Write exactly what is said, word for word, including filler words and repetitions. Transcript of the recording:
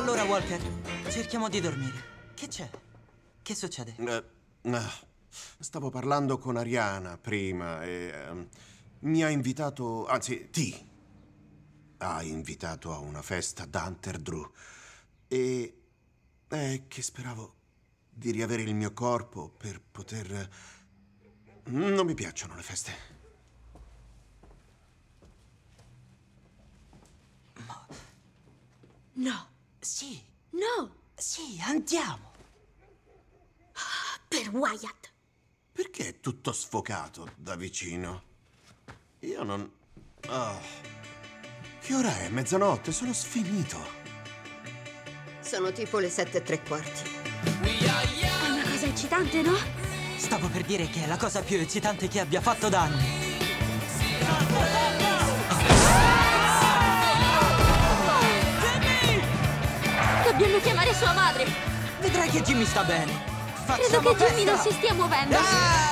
Allora, Walker, cerchiamo di dormire. Che c'è? Che succede? Uh, uh, stavo parlando con Ariana prima e uh, mi ha invitato, anzi, ti ha invitato a una festa da Hunter Drew. E è che speravo di riavere il mio corpo per poter... Non mi piacciono le feste. Ma... No. Sì. No. Sì, andiamo. Per Wyatt. Perché è tutto sfocato da vicino? Io non... Oh. Che ora è? Mezzanotte? Sono sfinito. Sono tipo le sette e tre quarti. È una cosa eccitante, no? Stavo per dire che è la cosa più eccitante che abbia fatto da anni. Dobbiamo chiamare sua madre. Vedrai che Jimmy sta bene. Credo Facciamo che Jimmy festa. non si stia muovendo. Ah!